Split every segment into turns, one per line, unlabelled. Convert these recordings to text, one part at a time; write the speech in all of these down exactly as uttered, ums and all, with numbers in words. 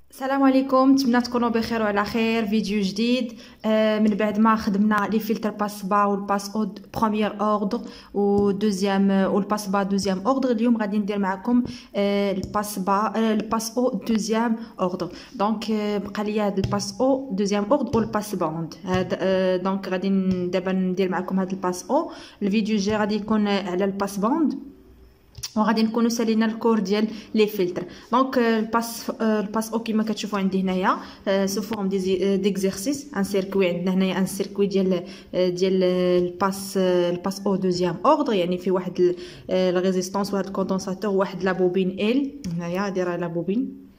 السلام عليكم، نتمنى تكونوا بخير وعلى خير. فيديو جديد آه من بعد ما خدمنا لي فلتر باس با والباس او بروميير اوردر و دوزيام والباس با دوزيام اوردر. اليوم غادي ندير معكم آه الباس با آه الباس او دوزيام اوردر. دونك آه بقى لي هاد الباس او دوزيام اوردر والباس باوند هاد آه دونك غادي دابا ندير معكم هاد الباس او. الفيديو الجاي غادي يكون على الباس باوند وغادي نكونوا سالينا الكور ديال لي فلتر. دونك الباس الباس او كيما كتشوفوا عندي هنايا سو فورم دي ديكزيرسيس ان سيركوي. عندنا هنايا ان سيركوي ديال ديال الباس الباس او دوزيام اوردر، يعني في واحد الريزيستانس واحد الكوندونساتور وواحد لا بوبين ال هنايا دايره لا بوبين.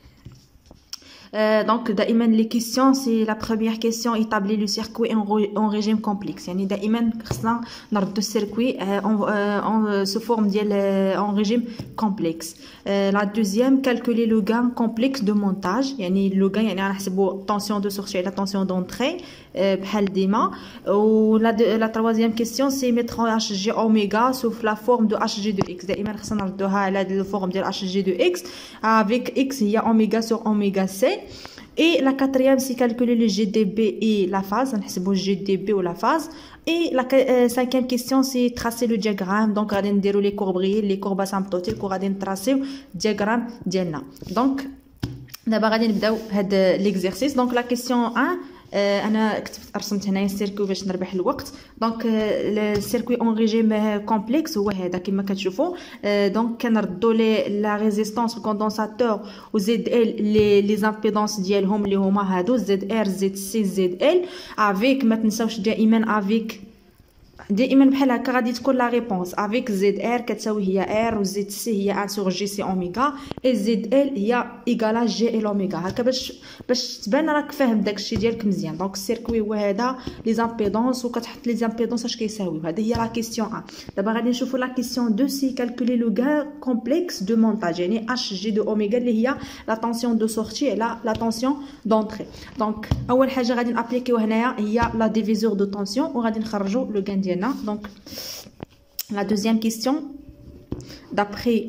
Euh, donc دائما les questions c'est la première question établir le circuit en, en régime complexe. يعني دائما خصنا نردو السيركوي en sous forme ديال en régime complexe. euh, la deuxième calculer le gain complexe de montage. يعني le gain يعني غنحسبوا tension de sortie على tension d'entrée بحال ديما. و la la troisième question c'est mettre en H G oméga sous la forme de H G de X. دائما خصنا نردوها على الفورم ديال H G de X avec X هي oméga sur oméga C. Et la quatrième, c'est calculer le G D B et la phase. On sait G D B ou la phase. Et la euh, cinquième question, c'est tracer le diagramme. Donc, on va dérouler les courbes réelles, les courbes asymptotiques, on va tracer le diagramme d'Yenna. Donc, d'abord, on va démarrer l'exercice. Donc, la question un. انا كتبت رسمت هنايا السيركوي باش نربح الوقت. دونك السيركوي اون ريجيم كومبلكس هو هذا كما كتشوفوا. دونك كنردوا لي لا ريزيستانس الكوندونساتور و زد ال لي لي زامبيدونس ديالهم اللي هما هادو زد ار زد سي زد ال افيك. ما تنساوش دائما افيك دائما بحال هكا غادي تكون لا ريبونس افيك زد ار كتساوي هي ار و زد سي هي واحد سور جي سي اوميغا اي زد ال هي ايغالا جي ال اوميغا. هكا باش باش تبان راك فاهم داكشي ديالك مزيان. دونك السيركوي هو هذا لي زامبيدونس وكتحط لي زامبيدونس اش كيساويو. هذه هي لا كيسيون واحد. دابا غادي نشوفوا لا كيسيون اثنين سي كالكولي لو غان كومبلكس دو مونتاج يعني اش جي دو اوميغا اللي هي لا طونسيون دو سورتي على لا طونسيون دونطري. دونك اول حاجه غادي نابليكيو هنايا هي لا ديفيزور دو طونسيون وغادي نخرجوا لو غان ديالنا. Donc, la deuxième question, d'après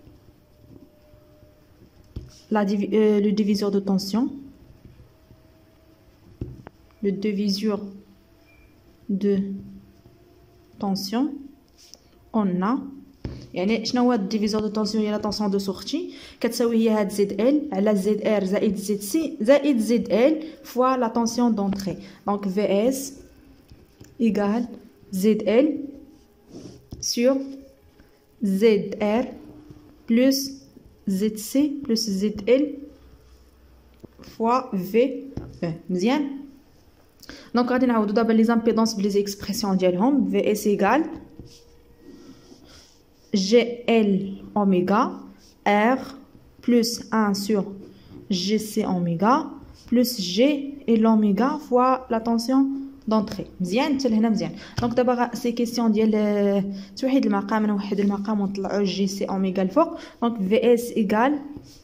la div euh, le diviseur de tension, le diviseur de tension, on a يعني شنو هو الديفيزور دو طونسيون؟ هي لا طونسيون دو سورتي كتساوي هي هاد زد ال على زد ار زائد زد سي زائد زد ال فوا لا طونسيون دونطري. دونك في اس ايغال زد ال sur zr plus zc plus zl fois v مزيان. دونك غادي نعاودو دابا لي زامبيدونس بلي زيكسبرسيون ديالهم. في اس ايغال جي ال اوميغا r plus un sur gc اوميغا plus g et l'oméga fois la tension دونطري. مزيان حتى لهنا مزيان. دونك دابا سي كيسيون ديال توحيد المقام. نوحدو المقام ونطلعو جي سي اوميغا الفوق. دونك في اس ايغال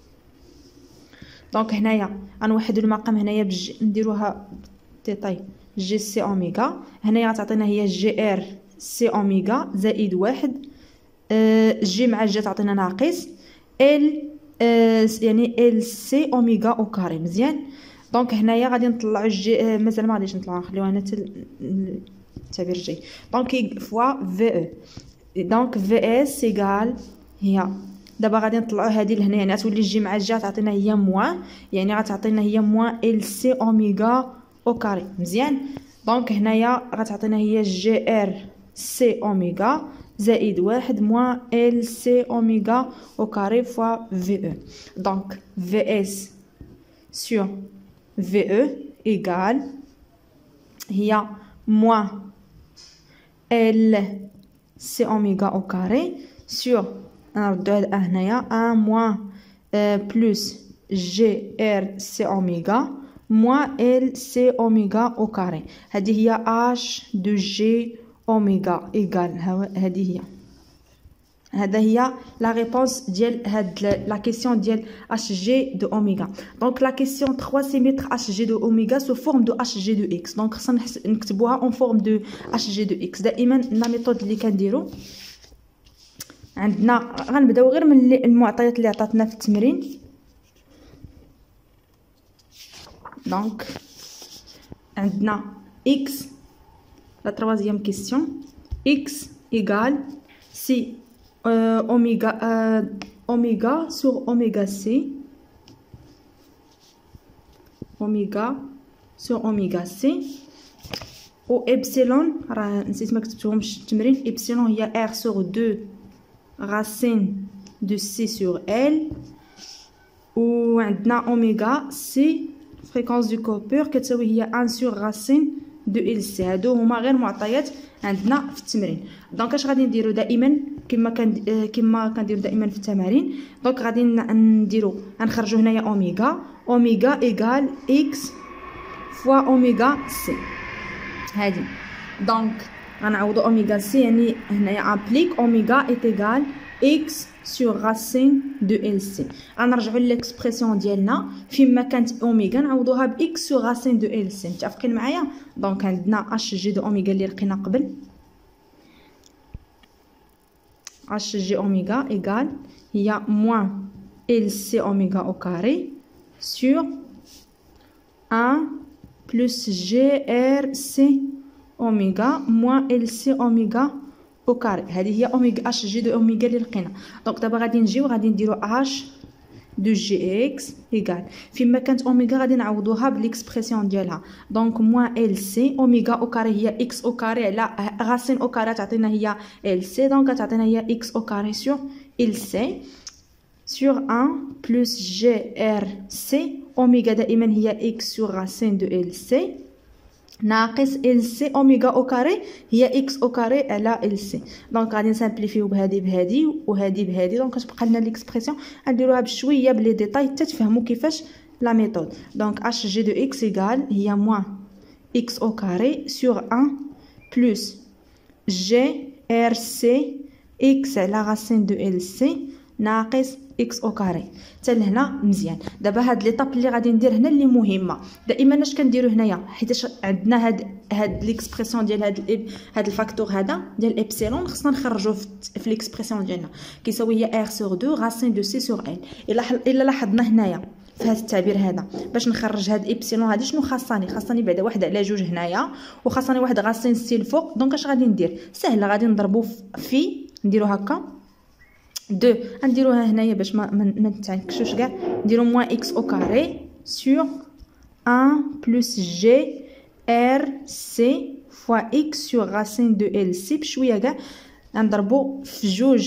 دونك هنايا غنوحدو المقام هنايا بج نديروها ديتاي جي سي اوميغا. هنايا غتعطينا هي جي ار سي اوميغا زائد واحد جي مع جي تعطينا ناقص ال يعني ال سي اوميغا او كاري. مزيان. دونك هنايا غادي نطلعوا جي مازال ما غاديش نطلعوا نخليوها هنا حتى التعبير الجاي. دونك فوا في او. دونك في اس ايغال هي دابا غادي نطلعوا هذه لهنا يعني غتولي جي مع جي تعطينا هي موان يعني غتعطينا هي موان ال سي اوميغا او كاري. مزيان. دونك هنايا غتعطينا هي جي ار سي اوميغا زائد واحد موان ال سي اوميغا او كاري فوا في او. دونك في اس sur V E égale هي moins L C oméga au carré sur نردو هاد هنايا un moins euh, plus G R C oméga moins L C oméga au carré. هذه هي H de G oméga égale هذه هي هذا هي لا ريبونس ديال هاد لا كيسيون ديال اش جي دو اوميغا. دونك لا كيسيون ثلاثة سي ميتر اش جي دو اوميغا سو فورم دو اش جي دو اكس. دونك خصنا نكتبوها اون فورم دو اش جي دو اكس. دائما لا ميثود اللي كنديرو عندنا غنبداو غير من المعطيات اللي عطاتنا في التمرين. دونك عندنا x la troisième question x égale si euh, oméga euh, oméga sur oméga c oméga sur oméga c و epsilon راه نسيت ما كتبتهمش التمرين epsilon هي r sur deux racine de c sur l و عندنا اوميغا سي فريكونس دو كوبور كتساوي هي واحد sur racine de ال سي. هادو هما غير معطيات عندنا في التمرين. دونك اش غادي نديرو دائما كما كان كما كنديرو دائما في التمارين. دونك غادي نديرو غنخرجو هنايا اوميغا اوميغا ايغال اكس فوا اوميغا سي هادي. دونك غنعوضو اوميغا سي يعني هنايا ابليك اوميغا ايت ايغال اكس sur racine de L C. غنرجعوا للإكسبرسيون ديالنا فيما كانت اوميغا نعوضوها ب x sur racine de L C. متفقين معايا؟ دونك عندنا اش جي دو اوميغا اللي لقينا قبل اش جي اوميغا ايغال هي موان L C اوميغا او كاري sur واحد plus G R C اوميغا موان L C اوميغا او كاري. هذه هي اوميغا اش جي دو اوميغا اللي لقينا. دونك دابا غادي نجيو غادي نديرو اش دو جي اكس ايغال فيما كانت اوميغا غادي نعوضوها بالاكسبرسيون ديالها. دونك موان ال سي اوميغا او كاري هي اكس او كاري على غاسين او كاري تعطينا هي ال سي. دونك تعطينا هي اكس او كاري سور ال سي سور واحد بلس جي ار سي اوميغا دائما هي اكس سور راسين دو ال سي ناقص ال سي اوميغا او كاري هي اكس او كاري على ال سي. دونك غادي نسامبليفيو بهادي بهادي وهادي بهادي. دونك كتبقى لنا ليكسبرسيون غنديروها بشويه بلي ديتاي حتى تفهموا كيفاش لا ميثود. دونك اش جي دو اكس ايغال هي موان اكس او كاري سور واحد بلس جي ار سي اكس على راسين دو ال سي ناقص اكس او كاري. حتى لهنا مزيان. دابا هاد ليطاب اللي غادي ندير هنا اللي مهمه دائما اش كنديرو هنايا حيت عندنا هاد هاد ليكسبرسيون ديال هاد هاد الفاكتور هذا ديال ابسيلون خصنا نخرجوه في ليكسبرسيون ديالنا كيساوي هي ار سور دو راسين دو سي سور ال. الا الا لاحظنا هنايا في هذا التعبير هذا باش نخرج هاد ابسيلون هادي شنو خاصني خاصني بعدا واحد على جوج هنايا وخاصني واحد غاسين سي الفوق. دونك اش غادي ندير سهله غادي نضربو في نديرو هكا دو غنديروها هنايا باش ما ما نتعنكشوش كاع نديرو موان اكس او كاري سور واحد بلس جي ار سي فوا اكس سور راسين دو ال سي بشويه كاع غنضربو في جوج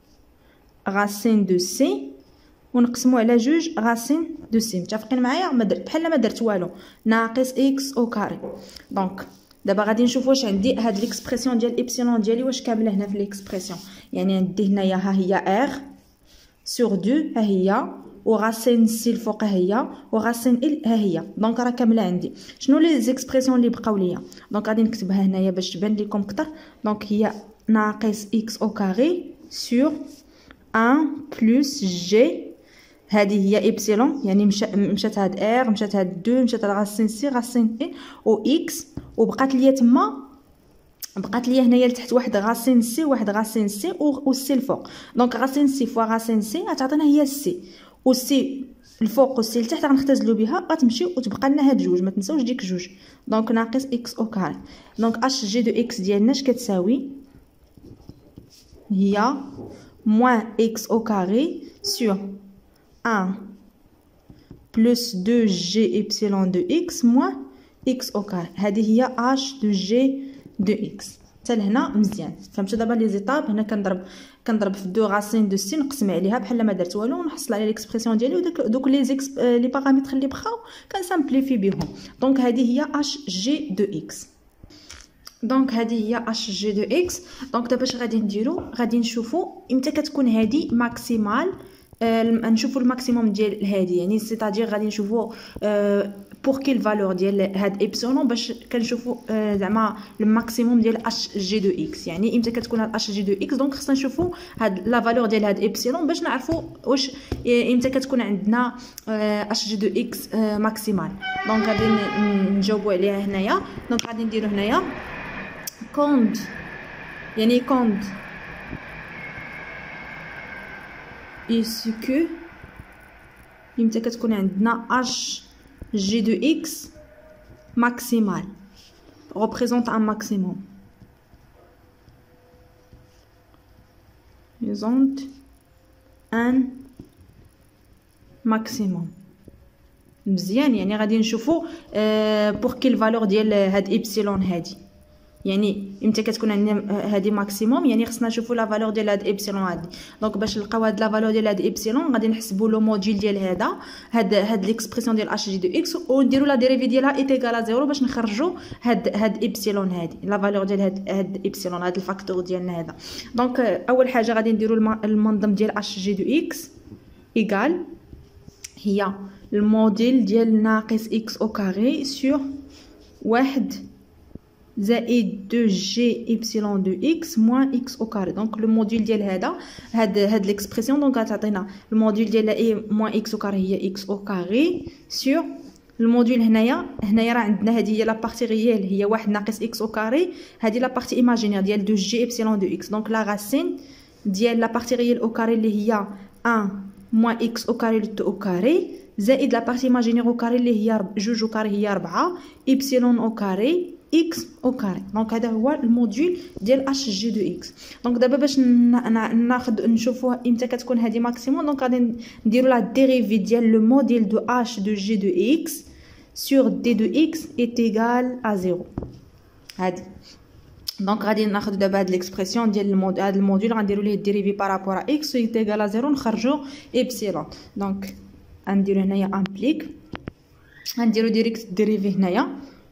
راسين دو سي ونقسمو على جوج راسين دو سي. متفقين معايا؟ ما درت بحال ما درت والو ناقص اكس او كاري. دونك دابا غادي نشوف واش عندي هاد ليكسبرسيون ديال ابسيلون ديالي واش كامله هنا في ليكسبرسيون. يعني عندي هنايا ها هي ار سور دو ها هي و راسين سي الفوق ها هي و راسين ال ها هي. دونك راه كامله عندي. شنو لي زيكسبرسيون اللي بقاو ليا؟ دونك غادي نكتبها هنايا باش تبان لكم اكثر. دونك هي ناقص اكس او كاري سور واحد بلس جي هذه هي ابسيلون يعني مشى مشات هاد ار مشات هاد دو مشات هاد راسين سي راسين ال و اكس وبقات ليا تما بقات ليا هنايا لتحت واحد غاسين سي واحد غاسين سي و سي الفوق. دونك غاسين سي فوا غاسين سي غتعطينا هي سي و سي الفوق و سي لتحت غنختزلو بها غتمشي وتبقى لنا هاد جوج ما تنساوش ديك جوج. دونك ناقص اكس او كاري. دونك اش جي دو اكس ديالنا اش كتساوي هي موان اكس او كاري سور واحد بلس دو جي ابسيلون دو اكس موان اكس او كاري. هذه هي اش دو جي دو اكس. حتى لهنا مزيان. فهمتوا دابا لي زيتاب؟ هنا كنضرب كنضرب في دو راسين دو سي نقسم عليها بحال ما درت والو ونحصل على ليكسبرسيون ديالي ودوك دوك لي زيكس لي بارامتر اللي بقاو كنسامبليفي بهم. دونك هذه هي اش جي دو اكس. دونك هذه هي اش جي دو اكس. دونك دابا اش غادي نديرو غادي نشوفوا امتى كتكون هذه ماكسيمال. آه نشوفوا الماكسيموم ديال هذه يعني سيتادير غادي نشوفوا آه بور كيل فالور ديال هاد ابسيلون باش كنشوفوا آه زعما الماكسيموم ديال اش جي دو اكس. يعني امتى كتكون هاد اش جي دو اكس دونك خصنا نشوفوا هاد لا فالور ديال هاد ابسيلون باش نعرفوا واش امتى كتكون عندنا اش جي دو اكس آه ماكسيمال. دونك غادي نجاوبوا عليها هنايا. دونك غادي نديروا هنايا كوند يعني كوند إيسكو إمتى كتكون عندنا اش G de x maximal représente un maximum. Représente un maximum. مزيان يعني غادي نشوفوا بور كيل فالور ديال هاد ايبسيلون هادي، يعني امتى كتكون عندنا هادي ماكسيموم يعني خصنا نشوفوا لا فالور ديال هاد ايبسيلون هادي. دونك باش نلقاو هاد لا فالور ديال هاد ايبسيلون غادي نحسبوا لو موديل ديال هذا هاد هاد ليكسبرسيون ديال اش جي دو اكس ونديروا لا ديريفي ديالها اي ايكال زيرو باش نخرجوا هاد هاد ايبسيلون هادي لا فالور ديال هاد هاد ايبسيلون هاد الفاكتور ديالنا هذا. دونك اول حاجه غادي نديروا المنظم ديال اش جي دو اكس ايكال هي الموديل ديال ناقص اكس او كاري سور واحد زائد دو جي ايبسيلون دو اكس موان اكس او كاري. دونك لو موديل ديال هذا هاد هاد ليكسبرسيون دونك غتعطينا الموديل ديال اي موان اكس او كاري هي اكس او كاري سور الموديل هنايا هنايا راه عندنا هذه هي لا بارتي ريال هي واحد ناقص اكس او كاري، هذه لا بارتي ايماجينير ديال دو جي ايبسيلون دو اكس. دونك لا راسين ديال لا بارتي ريال او كاري اللي هي واحد موان اكس او كاري لو او كاري زائد لا بارتي ايماجينير او كاري اللي هي جوج او كاري هي أربعة ايبسيلون او كاري اكس او كاري. دونك هذا هو الموديل ديال اش جي دو اكس. دونك دابا باش ناخذ نشوفوا امتى كتكون هذه ماكسيموم دونك غادي نديروا لا ديريفي ديال لو موديل دو اش دو جي دو اكس سور دي دو اكس ايت ايغال ا زيرو هادي. دونك غادي ناخذ دابا هاد ليكسبرسيون ديال المود هاد الموديل غنديروا ليه ديريفي بارابور ا اكس ايت ايغال ا زيرو نخرجوا ايبسيلون. دونك غنديروا هنايا امبليك غنديروا ديريكت ديريفي هنايا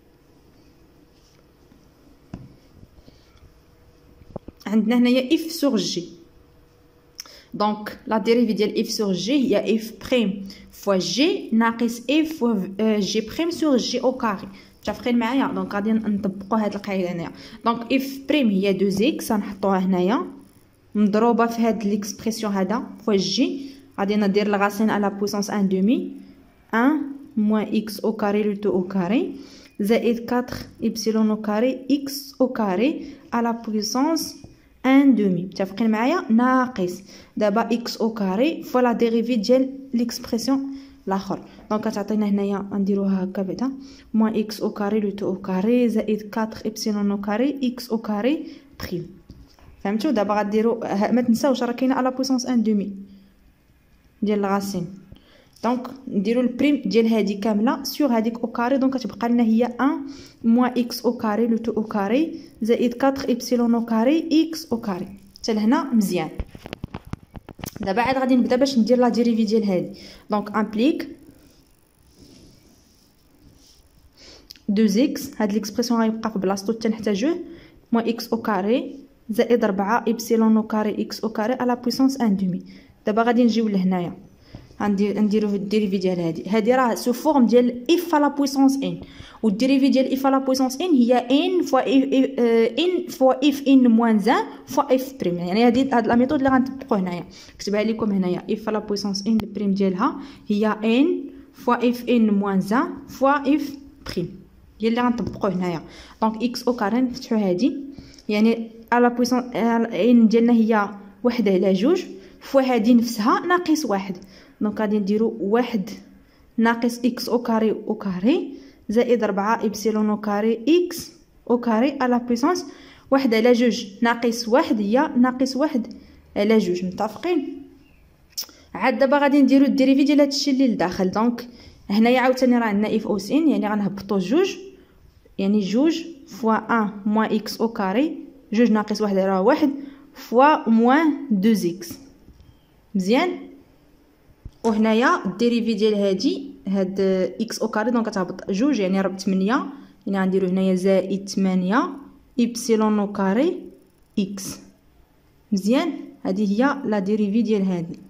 عندنا هنايا اف سور جي. دونك لا ديريفي ديال اف سور جي هي اف بريم فوا جي ناقص اف فوا جي بريم سور جي او كاري. متفقين معايا؟ دونك غادي نطبقوا هاد القاعده هنايا. دونك اف بريم هي دو زيكس غنحطوها هنايا مضروبه في هاد ليكسبرسيون هذا فوا جي غادي ندير الغاسين على بويسونس واحد دومي واحد موان اكس او كاري لو تو او كاري زائد أربعة ايبسيلون او كاري اكس او كاري على بويسونس واحد دومي. متفقين معايا؟ ناقص دابا اكس او كاري فوا لا ديريفي ديال ليكسبرسيون الاخر. دونك كتعطينا هنايا غنديروها هكا بعدا موان اكس او كاري لو تو او كاري زائد أربعة ايبسيلون او كاري اكس او كاري بريم. فهمتوا؟ دابا غديروا ما تنساوش راه كاينه على بويسونس واحد دومي ديال الغاسين. دونك نديروا البريم ديال هذه كامله سور هذيك او كاري. دونك كتبقى لنا هي واحد موان اكس او كاري لو تو او كاري زائد أربعة ايبسيلون او كاري اكس او كاري. حتى لهنا مزيان. دابا عاد غادي نبدا باش ندير لا ديريفي ديال هذه. دونك امبليك دو زيكس هاد ليكسبرسيون غيبقى في بلاصتو حتى نحتاجوه موان اكس او كاري زائد أربعة ايبسيلون او كاري اكس او كاري على بويسونس واحد دومي. دابا غادي نجيو لهنايا غندير نديرو الديريفي ديال هادي هادي راه سو فورم ديال اف على بويسونس ان والديريفي ديال اف على بويسونس ان هي ان فوا ان فوا اف ان موان زان فوا اف بريم. يعني هادي هاد لا ميثود اللي غنطبقوا هنايا كتبها لكم هنايا اف على بويسونس ان البريم ديالها هي ان فوا اف ان موان زان فوا اف بريم هي اللي غنطبقوا هنايا. دونك اكس او كاري نفتحوا هادي يعني على بويسونس ان ديالنا هي واحد على جوج فوا هادي نفسها ناقص واحد. دونك غادي نديرو واحد ناقص اكس او كاري او كاري زائد أربعة ايبسيلون او كاري اكس او كاري على بويسونس واحد على جوج ناقص واحد هي ناقص واحد على جوج. متفقين؟ عاد دابا غادي نديرو الديريفي ديال هادشي اللي لداخل. دونك هنايا عاوتاني راه عندنا اف او سين يعني غنهبطو جوج يعني جوج فوا واحد موان اكس او كاري جوج ناقص واحد راه واحد فوا موان دو زيكس. مزيان. وهنايا الديريفي ديال هادي هاد اكس او كاري دونك كتهبط جوج يعني راه ثمانية يعني غنديرو هنايا زائد ثمانية ايبسيلون او كاري اكس. مزيان. هذه هي لا ديريفي ديال هادي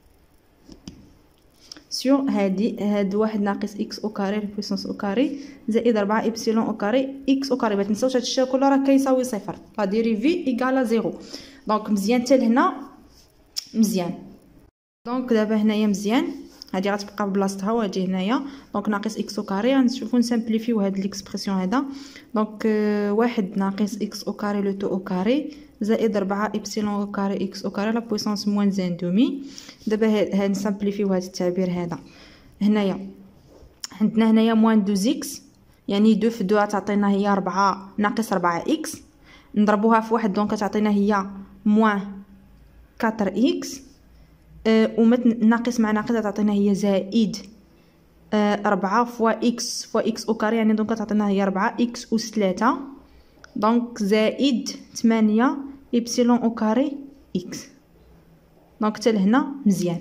سور هادي هاد واحد ناقص اكس او كاري بويسونس او كاري زائد أربعة ايبسيلون او كاري اكس او كاري. ما تنساوش هادشي كله راه كيساوي صفر. لا ديريفي ايكال زيرو. دونك مزيان حتى لهنا مزيان. دونك دابا هنايا مزيان هادي غتبقى بلاصتها وهادي هنايا. دونك ناقص اكس او كاري غنشوفو نسامبليفيو هاد ليكسبرسيون هذا. دونك واحد ناقص اكس او كاري لو تو او كاري زائد أربعة ايبسيلون او كاري اكس او كاري على بويسونس موان زان دومي. دابا هاد نسامبليفيو هاد التعبير هذا هنايا عندنا هنايا موان دو زيكس، يعني دو في دو تعطينا هي ربعة ناقص ربعة اكس، نضربوها في واحد دونك تعطينا هي موان كاتر اكس، أه ومت ناقص مع ناقص تعطينا هي زائد أه ربعة فوا اكس فوا اكس او كاري، يعني دونك تعطينا هي ربعة اكس اس ثلاثة، دونك زائد ثمانية إبسيلون أو كاري إكس. دونك حتى لهنا مزيان.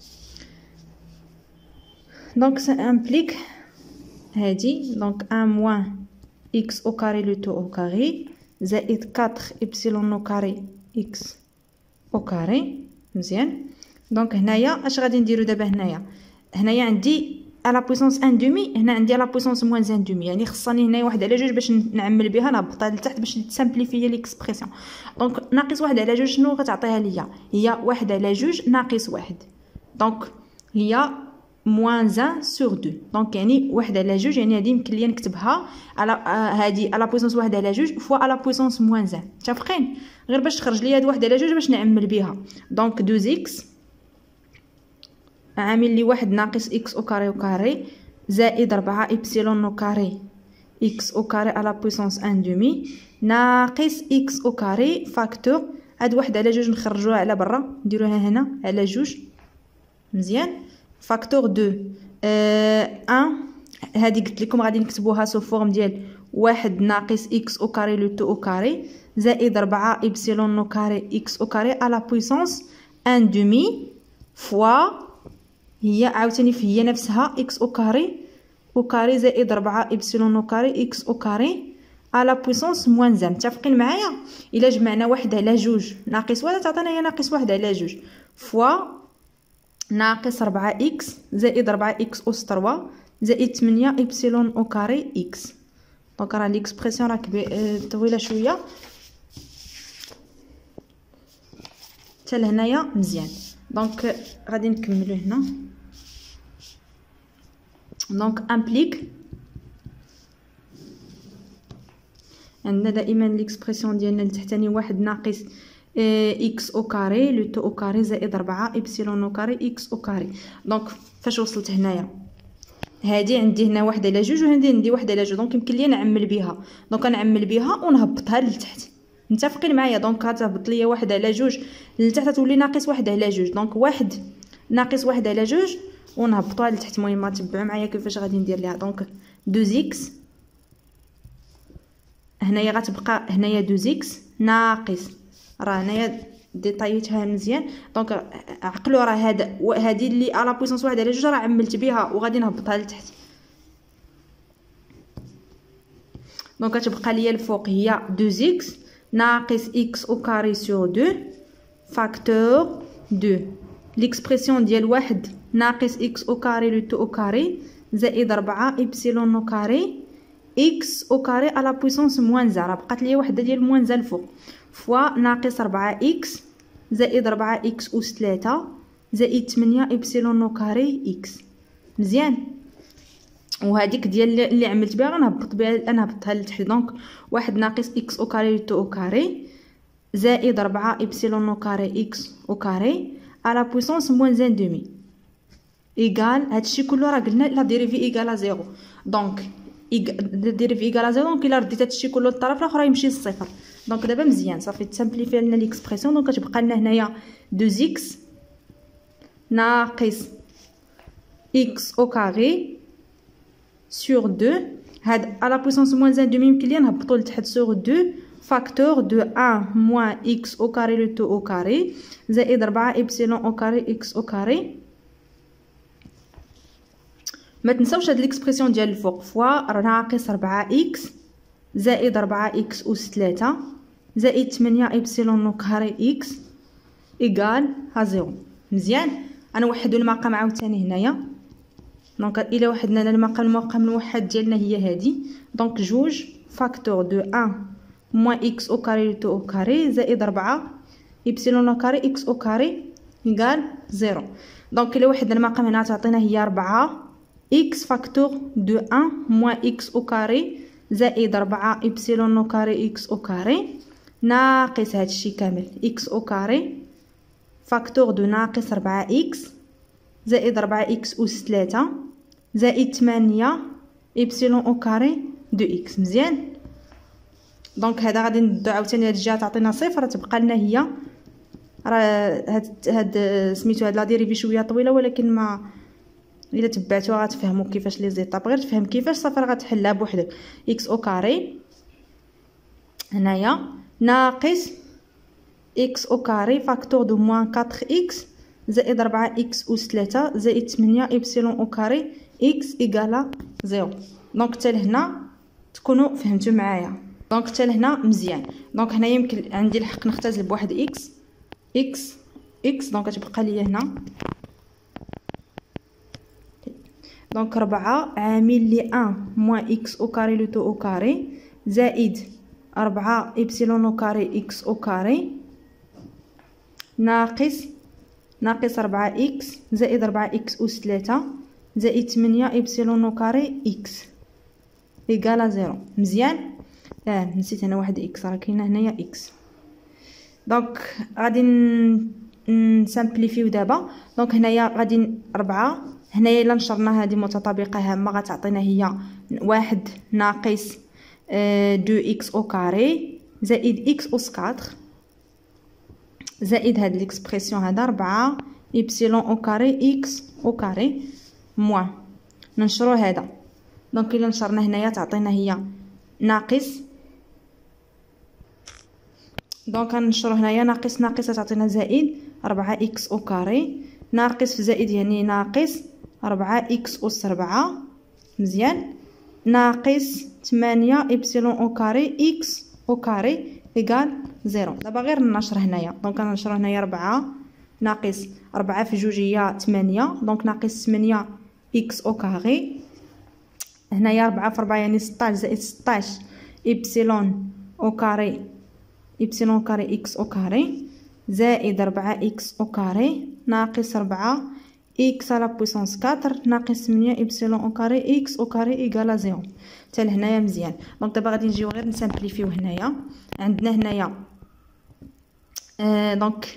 دونك سا امبليك هادي، دونك ان موان إكس أو كاري لو تو أو كاري زائد كاتر إبسيلون أو كاري إكس أو كاري. مزيان. دونك هنايا اش غادي نديرو دابا؟ هنايا هنايا عندي على بويسونس ان دومي، هنا عندي على بويسونس موان ان دومي، يعني خصني هنايا واحد على جوج باش نعمل بها، نهبطها لتحت باش تسامبليفي ليكسبرسيون. دونك ناقص واحد على جوج شنو غتعطيها ليا؟ هي واحد على جوج ناقص واحد، دونك هي موان واحد سور دو. دونك يعني واحد على جوج، يعني هادي يمكن ليا نكتبها على هادي على بويسونس واحد على جوج فوا على بويسونس موان واحد. متفقين؟ غير باش تخرج ليا هاد واحد على جوج باش نعمل بها. دونك دو زيكس عامل لي واحد ناقص اكس او كاري او كاري زائد ربعة إبسيلون او كاري اكس او كاري على بويسونس ان دومي ناقص اكس او كاري فاكتور هاد واحد على جوج نخرجوها على برا، نديروها هنا على جوج. مزيان. فاكتور دو اه ان، هادي قلت لكم غادي نكتبوها سو فورم ديال واحد ناقص اكس او كاري لو تو او كاري زائد ربعة إبسيلون او كاري اكس او كاري على بويسونس ان دومي فوا هي عاوتاني في هي نفسها اكس او كاري او كاري زائد ربعة إبسيلون او كاري اكس او كاري على بويسونس موان زان. متفقين معايا؟ الا جمعنا واحد على جوج ناقص واحد تعطينا هي ناقص واحد على جوج فوا ناقص ربعة اكس زائد ربعة اكس اس تروا زائد ثمانية إبسيلون او كاري اكس. دونك راه ليكسبرسيون راه طويله شويه حتى لهنايا. مزيان. دونك غادي نكملو هنا. دونك امبليك عندنا دائما ليكسبرسيون ديالنا التحتاني واحد ناقص اكس او كاري لو تو او كاري زائد ربعة إبسيلون او كاري اكس او كاري. دونك فاش وصلت هنايا هادي عندي هنا واحد على جوج وهادي عندي واحد على جوج، دونك يمكن لي نعمل بها. دونك نعمل بها ونهبطها لتحت. متفقين معايا؟ دونك غتهبط ليا واحد على جوج لتحت تولي ناقص واحد على جوج، دونك واحد ناقص واحد على جوج ونهبطوها لتحت. المهم تبعوا معايا كيفاش غادي ندير ليها. دونك دو زيكس هنايا غتبقى هنايا دو زيكس ناقص، راه هنايا ديطايتها مزيان. دونك عقلوا راه هذا هذه اللي على بويسونس واحد على جوج راه عملت بها وغادي نهبطها لتحت. دونك غتبقى ليا الفوق هي دو زيكس ناقص اكس او كاري سور دو فاكتور دو ليكسبرسيون ديال واحد ناقص اكس او كاري لو تو او كاري زائد ربعة إبسيلون او كاري اكس او كاري على بويسونس موان زا. راه بقات ليا وحده ديال موان زا الفوق فوا ناقص ربعة اكس زائد ربعة اكس اس ثلاثة زائد ثمانية إبسيلون او كاري اكس. مزيان. وهذيك ديال اللي عملت بها غنهبط بها نهبطها لتحت. دونك واحد ناقص اكس او كاري تو او كاري زائد ربعة إبسيلون او كاري اكس او كاري على بويسونس موان زان دومي ايغال هادشي كله راه قلنا لا ديريفي ايغال زيرو. دونك ديريفي ايغال زيرو، دونك الا رديت هادشي كله للطرف الاخر يمشي للصفر. دونك دابا مزيان صافي تسامبليفي لنا ليكسبرسيون. دونك كتبقى لنا هنايا دو زيكس ناقص اكس او كاري sur deux هاد على بويسونس موان زان دومي يمكن ليا نهبطو لتحت sur deux فاكتور دو ان موان اكس او كاري لو تو او كاري زائد ربعة إبسيلون او كاري اكس او كاري. ما تنساوش هاد ليكسبرسيون ديال الفوق فوا ناقص ربعة اكس زائد ربعة اكس اس ثلاثة زائد ثمانية إبسيلون او كاري اكس ايغال ها زيرو. مزيان. غنوحدو المقام عاوتاني هنايا. دونك الى وحدنا المقام المقام الموحد ديالنا هي هادي. دونك جوج فاكتور دو ان موان اكس او كاري تو او كاري زائد ربعة إبسيلون او كاري اكس او كاري ايغال زيرو. دونك الى وحدنا المقام هنا تعطينا هي ربعة اكس فاكتور دو ان موان اكس او كاري زائد ربعة إبسيلون او كاري اكس او كاري ناقص هادشي كامل اكس او كاري فاكتور دو ناقص ربعة اكس زائد ربعة اكس اس ثلاثة زائد ثمانية إبسيلون أو كاري دو إكس. مزيان. دونك هذا غادي ندو عاوتاني هاد الجهة تعطينا صفر، تبقى لنا هي راه هاد هاد سميتو هاد لا ديريفي شويه طويله، ولكن ما الا تبعتوها غتفهموا كيفاش لي زيطاب. غير تفهم كيفاش صافي راه غتحلها بوحدك. اكس او كاري هنايا ناقص اكس او كاري فاكتور دو موان أربعة اكس زائد أربعة اكس أس ثلاثة زائد ثمانية إبسيلون أو كاري اكس إيكالا زيرو. دونك حتى لهنا تكونوا فهمتوا معايا. دونك حتى لهنا مزيان. دونك هنا يمكن عندي الحق نختزل بواحد اكس اكس اكس. دونك غتبقى لي هنا دونك ربعة عامل لي ان موان اكس او كاري لو تو او كاري زائد ربعة إبسيلون أو كاري اكس أو كاري ناقص ناقص ربعة اكس زائد ربعة اكس أس ثلاثة زائد ثمانية إبسيلون أو كاري اكس إيكالا زيرو. مزيان. اه نسيت هنا واحد اكس، راه كاينه هنايا اكس. دونك غادي نسامبليفيو دابا. دونك هنايا غادي ربعة، هنايا الا نشرنا هذه متطابقه هامه غتعطينا هي واحد ناقص دو اكس او كاري زائد اكس أس أربعة زائد هاد ليكسبرسيون هذا ربعة إبسيلون أو كاري اكس أو كاري موان ننشرو هذا. دونك الا نشرنا هنايا تعطينا هي ناقص. دونك غنشرو هنايا ناقص ناقص تعطينا زائد ربعة اكس أو كاري ناقص في زائد يعني ناقص ربعة اكس أس ربعة. مزيان. ناقص ثمانية إبسيلون أو كاري اكس أو كاري إيكال زيرو. دابا غير نشر هنايا. دونك غنشرو هنايا ربعة ناقص ربعة في جوج هي ثمانية. دونك ناقص ثمانية اكس أو كاري. هنايا ربعة في ربعة يعني ستاش زائد ستاش إبسيلون أو كاري إبسيلون أو كاري اكس أو كاري زائد ربعة اكس أو كاري ناقص ربعة اكس على بويسونس أربعة ناقص ثمانية إبسيلون أو كاري اكس أو كاري إيكالا زيرو. حتى لهنايا مزيان. دونك دابا غادي نجيو غير نسامبليفيو. هنايا عندنا هنايا آه دونك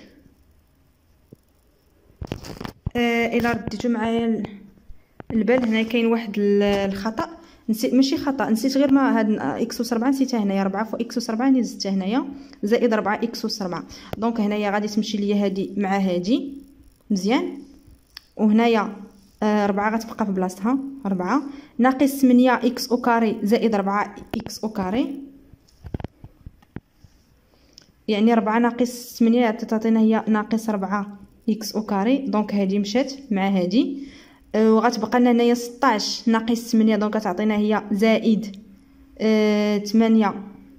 آه الى رديتو معايا البال هنا كاين واحد الخطا. نسيت ماشي خطا، نسيت غير ما هاد اكس أس أربعة نسيتها هنايا. ربعة فوق اكس أس أربعة نزدتها هنايا زائد ربعة اكس أس أربعة. دونك هنايا غادي تمشي ليا هادي مع هادي. مزيان. وهنايا آه ربعة غتبقى في بلاصتها ربعة ناقص ثمانية اكس أو كاري زائد ربعة اكس أو كاري يعني ربعة ناقص ثمانية تعطينا هي ناقص ربعة اكس أو كاري. دونك هادي مشات مع هادي آه وغتبقى لنا هنايا ستاش ناقص ثمانية. دونك غتعطينا هي زائد آه ثمانية.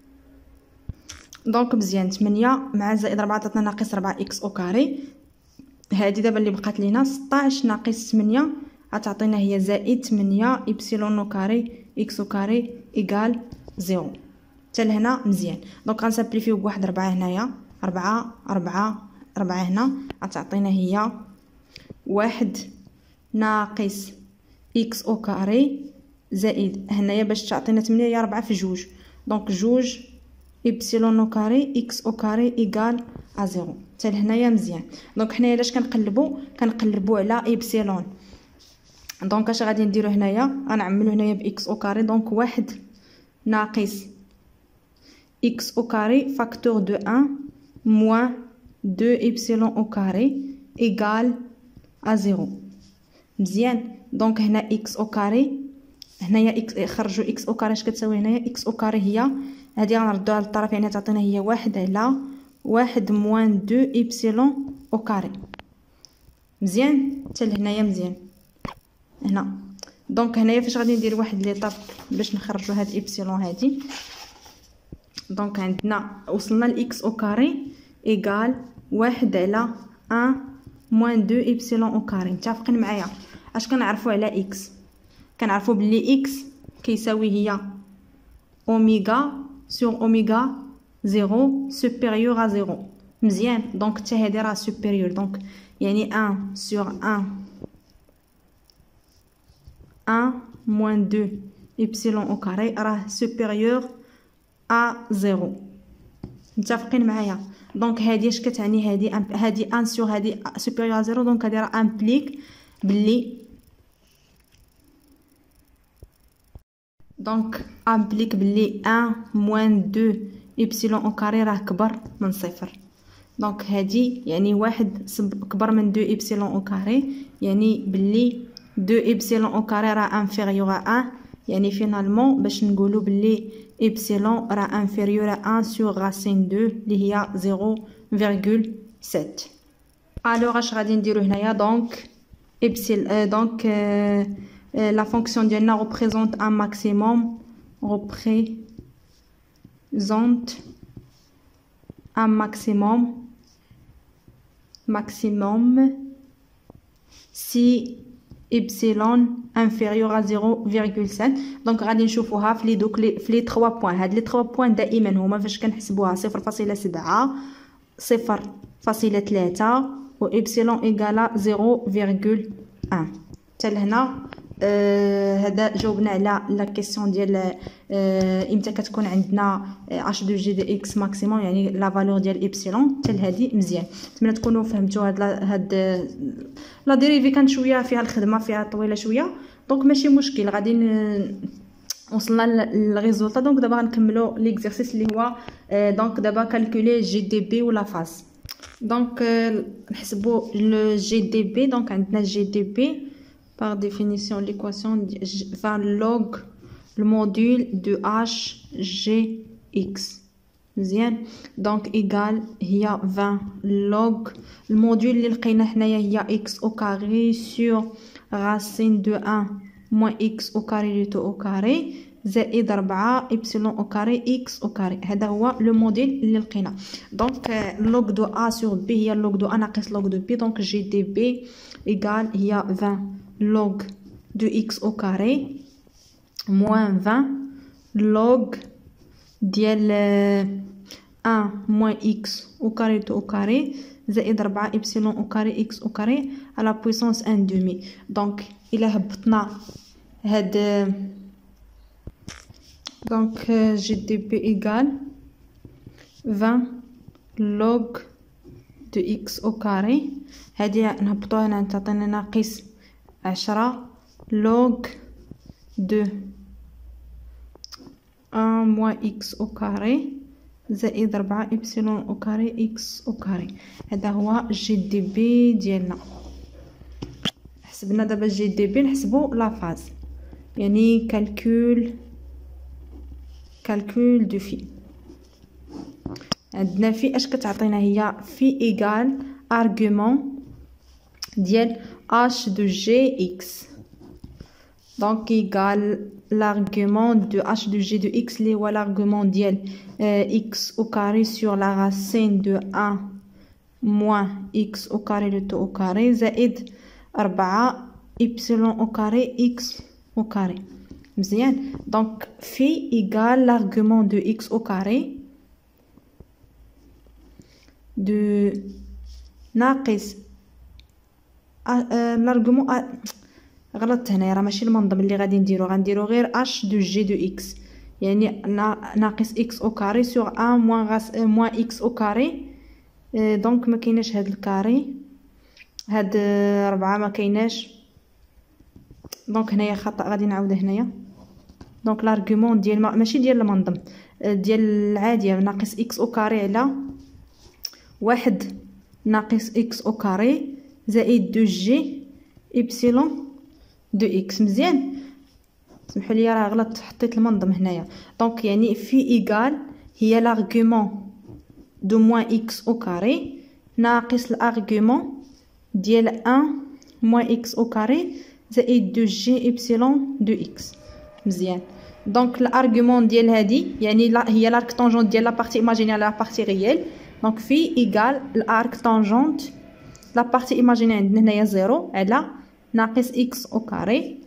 دونك مزيان ثمانية مع زائد ربعة تعطينا ناقص ربعة اكس أو كاري. هادي دابا اللي بقات لينا ستاش ناقص ثمانية غتعطينا هي زائد ثمانية إبسيلون أو كاري اكس أو كاري إيكال زيرو. حتى لهنا مزيان. دونك غنسامبليفيو بواحد ربعة هنايا ربعة ربعة ربعة هنا غتعطينا هي واحد ناقص اكس أو كاري زائد هنايا باش تعطينا ثمانية هي ربعة في جوج. دونك جوج إبسيلون أو كاري اكس أو كاري إيكال زيرو. حتى لهنايا مزيان. دونك حنايا لاش كنقلبوا كنقلبوا على إبسيلون. دونك اش غادي نديرو هنايا غنعملو هنايا باكس أو كاري. دونك واحد ناقص اكس أو كاري فاكتور دو ان موان دو إبسيلون أو كاري إيكال زيرو. مزيان. دونك هنا اكس أو كاري هنايا اكس خرجوا اكس أو كاري اش كتساوي هنايا اكس أو كاري هي هادي غنردوها للطرف يعني تعطينا هي واحد على واحد موان دو إبسيلون أو كاري. مزيان. حتى لهنايا مزيان. هنا دونك هنايا فاش غادي ندير واحد ليطاب باش نخرجوا هاد إبسيلون هادي. دونك عندنا وصلنا لاكس أو كاري إيكال واحد على ان موان دو إبسيلون أو كاري. متفقين معايا؟ اش كنعرفوا على اكس؟ كنعرفوا بلي اكس كيساوي هي اوميغا سور اوميغا زيرو سوبيريور ا زيرو. مزيان. دونك حتى هادي راه سوبيريور. دونك يعني واحد سور واحد واحد موان دو إبسيلون أو كاري راه سوبيريور ا زيرو. متفقين معايا؟ دونك هادي اش كتعني؟ هادي هادي واحد سور هادي سوبيريور ا زيرو. دونك هادي راه امبليك بلي دونك ابليك بلي واحد موان اثنين إبسيلون أو كاري راه كبر من صفر. دونك هادي يعني واحد كبر من اثنين إبسيلون أو كاري، يعني بلي اثنين إبسيلون أو كاري راه انفيريور à واحد، يعني فينالمون باش نقولو بلي إبسيلون راه انفيريور à واحد sur راسين اثنين اللي هي صفر فاصلة سبعة. الوغ اش غادي نديرو هنايا؟ دونك إبسيل دونك لا فونكسيون ديالنا ريبريزونت ان ماكسيموم représente un maximum maximum si epsilon inférieur à صفر فاصلة سبعة. دونك غادي نشوفوها في لي دوك لي في لي ثلاثة بوين. هاد لي ثلاثة بوين دائما هما فاش كنحسبوها صفر فاصلة سبعة، صفر فاصلة ثلاثة و epsilon égale صفر فاصلة واحد. حتى لهنا آه هذا جاوبنا على لا كيسيون ديال آه امتى كتكون عندنا اش دو جي دي اكس ماكسيموم، يعني لا فالور ديال ايبسيلون. حتى لهادي مزيان. نتمنى تكونوا فهمتوا هاد هاد لا ديريفي كانت شويه فيها الخدمه فيها طويله شويه، دونك ماشي مشكل. غادي وصلنا للريزولطا. دونك دابا غنكملوا ليكزارسيس اللي هو آه دونك دابا كالكولي جي دي بي ولا فاز. دونك آه نحسبوا لو جي دي بي. دونك عندنا جي دي بي par définition l'équation va log le module de h g x مزيان. دونك ايغال هي عشرين log الموديول اللي لقينا حنايا هي x au carré sur racine de واحد moins x au carré du tout au carré زائد أربعة إبسيلون au carré x au carré. هذا هو لو موديل اللي لقينا. دونك log de a sur b هي log de a ناقص log de b. دونك جي دي بي ايغال هي عشرين log de x au carré moins vingt log ديال واحد moins x au carré au carré زائد أربعة إبسيلون au carré x au carré à la puissance un demi. دونك إلا هبطنا هاد دونك جي دي بي إيغال عشرين log de x au carré. هادي نهبطوها هنا تعطينا ناقص عشرة log de واحد moins x au carré زائد أربعة إبسيلون au carré x au carré. هذا هو جي دي بي ديالنا. حسبنا دابا جي دي بي. نحسبو لا فاز، يعني كالكول كالكول دو في. عندنا في اش كتعطينا؟ هي في ايغال ارغومون ديال h de gx. donc égal l'argument de h de g de x اللي هو l'argument ديال euh, x au carré sur la racine de واحد moins x au carré de tout au carré زائد أربعة epsilon au carré x au carré. مزيان. donc في égal l'argument de x au carré de ناقص لارغومون أه غلطت هنايا، راه ماشي المنظم اللي غادي نديرو، غنديرو غير اش دو جي دو اكس، يعني ناقص اكس او كاري سور واحد موان غاس موان اكس او كاري. دونك ما كايناش هاد الكاري، هاد أربعة ما كايناش. دونك هنايا خطا، غادي نعاود هنايا. دونك لارغومون ديال ماشي ديال المنظم، ديال العاديه ناقص اكس او كاري على واحد ناقص اكس او كاري زائد دو جي إبسيلون دو إكس. مزيان. سمحوا لي راه غلطت، حطيت المنظم هنايا. دونك يعني في إيغال هي لارغومون دو موان إكس أو كاري ناقص الأرغومون ديال واحد موان إكس أو كاري زائد دو جي إبسيلون دو إكس. مزيان. دونك الأرغومون ديال هادي يعني لا هي لارك طونجونت ديال لا بارتي إيماجينير على لا بارتي ريال. دونك في إيغال الارك طونجونت لا بارتي ايماجيني عندنا هنايا زيرو على ناقص اكس او كاري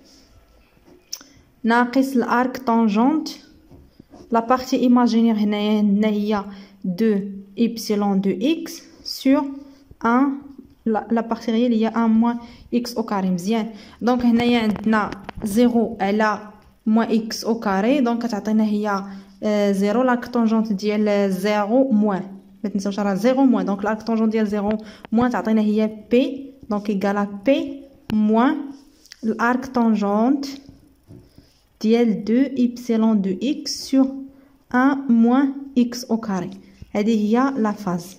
ناقص الارك طونجونت لا بارتي ايماجينير هنايا عندنا هي دو إبسيلون دو اكس سور واحد لا بارتي ريال هي واحد موان اكس او كاري. مزيان. دونك هنايا عندنا زيرو على موان اكس او كاري، دونك كتعطينا هي زيرو. لارك طونجونت ديال زيرو موان ما تنساوش راه زيرو موان. دونك الارك طونجون ديال زيرو موان تعطينا هي بي. دونك ايغال بي موان الارك طونجونت ديال دو إبسيلون دو إكس سور واحد موان إكس أو كاري. هذه هي لا فاز.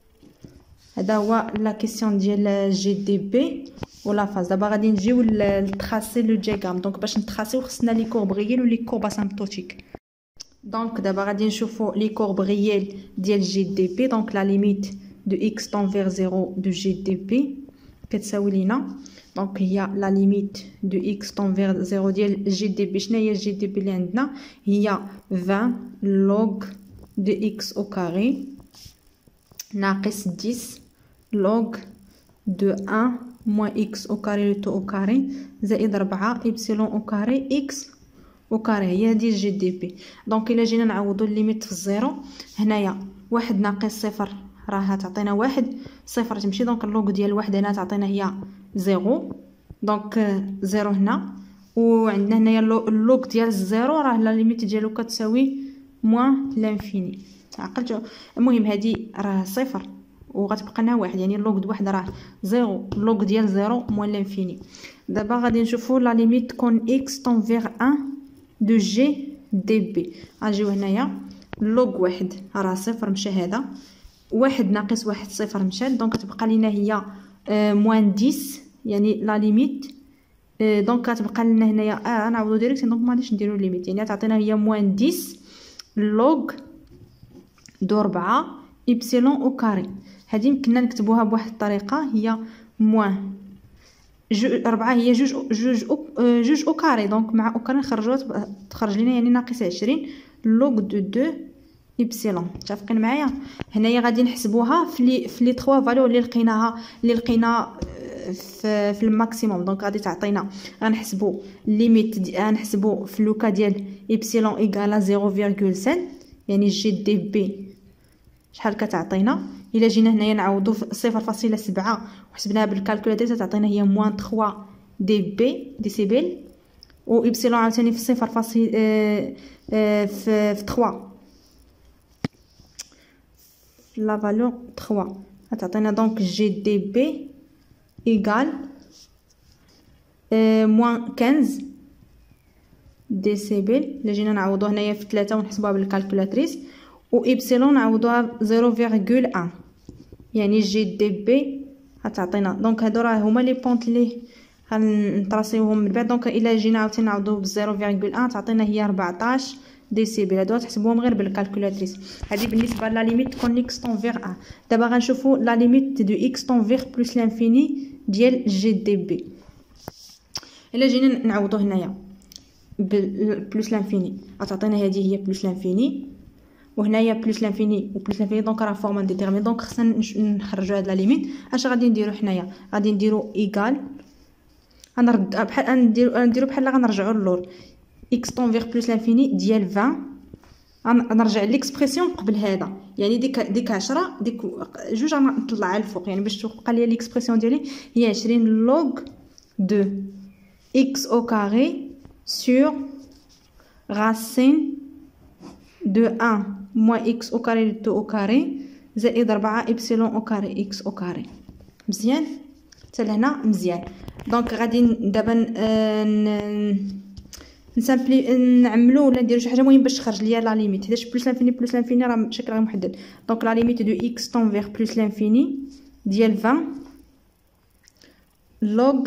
هذا هو لا كيسيون ديال جي دي بي ولا فاز. دابا غادي نجيو لتراسي لو دياغرام. دونك باش نتراسيو خصنا لي كورب غيال ولي كورب اسامبتوتيك. دونك دابا غادي نشوفو لي كورب غيال ديال جي دي بي. دونك لا ليميت دو إكس طون فيغ زيرو دو جي دي بي كتساوي لينا دونك هي لا ليميت دو إكس طون فيغ زيرو ديال جي دي بي. شناهي جي دي بي اللي عندنا؟ هي عشرين لوغ دو إكس أو كاري ناقص عشرة لوغ دو واحد موان إكس أو كاري لو تو أو كاري زائد أربعة إبسيلون أو كاري إكس أو كاري. هي هادي جي دي بي. دونك إلا جينا نعوضو الليميت في الزيرو، هنايا واحد ناقص صفر راها تعطينا واحد، صفر تمشي دونك اللوغ ديال واحد هنا تعطينا هي زيرو دونك زيرو هنا. وعندنا هنايا اللوغ ديال الزيرو راه لا ليميت ديالو كتساوي موان لانفيني. عقلتو؟ المهم هادي راه صفر وغتبقى لنا واحد، يعني اللوغ د واحد راه زيرو، اللوغ ديال زيرو موان لانفيني. دابا غادي نشوفو لا ليميت كون إكس طون فيغ واحد دو جي دي بي. غنجيو هنايا اللوغ واحد راه صفر مشى، هذا واحد ناقص واحد صفر مشات دونك تبقى لينا هي آه موان عشرة، يعني لا ليميت آه دونك كتبقى لنا هنايا اه نعوضو ديريكت دونك ما غاديش نديرو ليميت، يعني تعطينا هي موان عشرة لوغ دو أربعة إبسيلون أو كاري. هادي يمكننا نكتبوها بواحد الطريقة، هي موان جو أربعة هي جوج جوج أو آه جوج أو كاري دونك مع أو كاري نخرجوها تخرج لينا يعني ناقص عشرين لوغ دو دو إبسيلون. متفقين معايا؟ هنايا غادي نحسبوها في لي في لي ثلاثة فالور اللي لقيناها اللي لقينا في في الماكسيموم. دونك غادي تعطينا غنحسبوا ليميت غنحسبوا في لوكا ديال إبسيلون إيكالا زيرو فيرغول سبعة، يعني جي دي بي شحال كتعطينا. الا جينا هنايا نعوضوا في صفر فاصلة سبعة وحسبناها بالكالكولاتور تعطينا هي موان ثلاثة دي بي ديسيبل، و إبسيلون عاوتاني في صفر فاصلة اه اه في في ثلاثة لا فالور ثلاثة غتعطينا دونك جي دي بي ايغال اه موان خمسطاش ديسيبل. الا جينا نعوضو هنايا في ثلاثة ونحسبوها بالكالكولاتريس، و إبسيلون نعوضوها زيرو فيرغول واحد، يعني جي دي بي غتعطينا دونك هادو راه هما لي بونط لي غنطراسيوهم من بعد. دونك الا جينا عاوتاني نعوضو بزيرو فيرغول واحد تعطينا هي أربعطاش ديسيبل. هادو تحسبوهم غير بالكالكولاتريس. هذه بالنسبه لا ليميت كون إكس طون فيغ واحد. دابا غنشوفو لا ليميت دو إكس طون فيغ بلس لانفيني ديال جي دي بي. الا جينا نعوضو هنايا بلس لانفيني غتعطينا هذه هي بلس لانفيني، وهنايا بلس لانفيني و بلس لانفيني دونك راه فورما ديتيرمين. دونك خصنا نخرجوا هاد لا ليميت. اش غادي نديرو حنايا؟ غادي نديرو ايغال غنرد بحال نديرو نديرو بحال غنرجعوا للور إكس طون فيغ بلس لانفيني ديال عشرين. غنرجع ليكسبرسيون قبل هذا، يعني ديك ديك عشرة ديك جوج غنطلعها الفوق، يعني باش تبقى ليا ليكسبرسيون ديالي هي عشرين لوغ دو إكس أو كاري سور راسين دو واحد موان إكس أو كاري تو أو كاري زائد أربعة إبسيلون أو كاري إكس أو كاري. مزيان حتى لهنا مزيان. دونك غادي دابا آه نسامبلي نعملو ولا نديرو شي حاجه مهم باش تخرج ليا لا ليميت. حيتاش بلس لانفيني بلس لانفيني راه شكلها محدد. دونك لا ليميت دو إكس طون فيغ بلس لانفيني ديال عشرين لوغ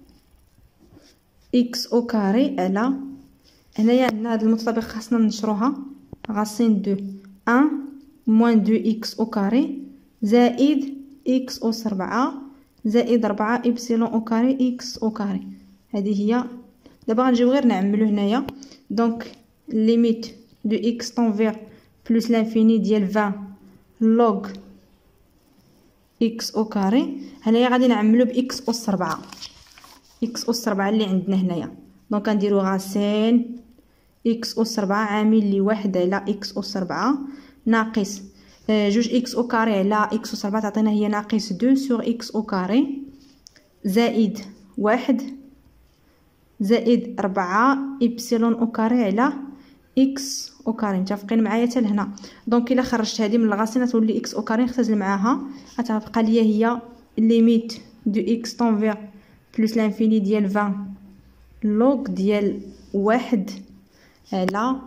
إكس أو كاري على هنايا عندنا هاد المطابق خاصنا نشروها راسين دو واحد موان دو إكس أو كاري زائد إكس أس أربعة زائد أربعة إبسيلون أو كاري إكس أو كاري. هذه هي. دابا غنجيو غير نعملو هنايا دونك ليميت دو إكس طون فيغ بلس لانفيني ديال عشرين لوغ إكس أو كاري. هنايا غادي نعملو بإكس أس أربعة، إكس أس أربعة اللي عندنا هنايا. دونك غنديرو غاسين إكس أس أربعة عامل لي واحد على إكس أس أربعة ناقص جوج إكس أو كاري على إكس أس أربعة تعطينا هي ناقص دو سور إكس أو كاري زائد واحد زائد أربعة إبسيلون أو كاري على إكس أو كاري. متفقين معايا حتى لهنا؟ دونك إلا خرجت هذه من الغاسين تولي إكس أو كاري نختزل معاها غتبقى ليا هي ليميت دو إكس طون فيغ بلس لانفيني ديال عشرين لوغ ديال واحد على